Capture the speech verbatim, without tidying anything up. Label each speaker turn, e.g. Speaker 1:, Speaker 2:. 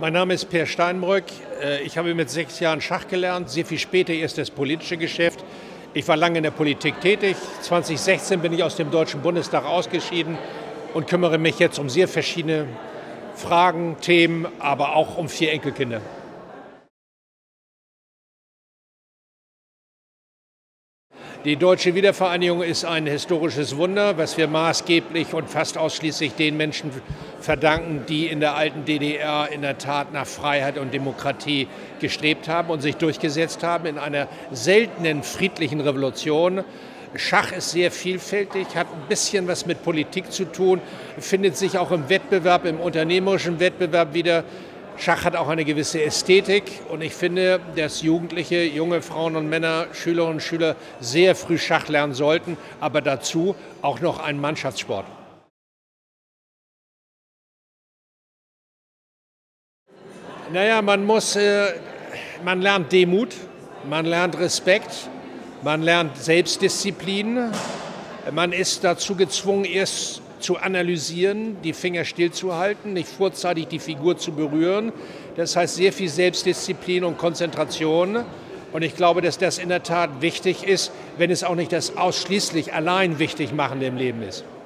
Speaker 1: Mein Name ist Per Steinbrück. Ich habe mit sechs Jahren Schach gelernt, sehr viel später erst das politische Geschäft. Ich war lange in der Politik tätig. zweitausendsechzehn bin ich aus dem Deutschen Bundestag ausgeschieden und kümmere mich jetzt um sehr verschiedene Fragen, Themen, aber auch um vier Enkelkinder. Die deutsche Wiedervereinigung ist ein historisches Wunder, was wir maßgeblich und fast ausschließlich den Menschen verdanken, die in der alten D D R in der Tat nach Freiheit und Demokratie gestrebt haben und sich durchgesetzt haben in einer seltenen friedlichen Revolution. Schach ist sehr vielfältig, hat ein bisschen was mit Politik zu tun, findet sich auch im Wettbewerb, im unternehmerischen Wettbewerb wieder. Schach hat auch eine gewisse Ästhetik und ich finde, dass Jugendliche, junge Frauen und Männer, Schülerinnen und Schüler sehr früh Schach lernen sollten, aber dazu auch noch einen Mannschaftssport. Naja, man muss, äh, man lernt Demut, man lernt Respekt, man lernt Selbstdisziplin, man ist dazu gezwungen, erst zu analysieren, die Finger stillzuhalten, nicht vorzeitig die Figur zu berühren. Das heißt sehr viel Selbstdisziplin und Konzentration. Und ich glaube, dass das in der Tat wichtig ist, wenn es auch nicht das ausschließlich allein wichtig machende im Leben ist.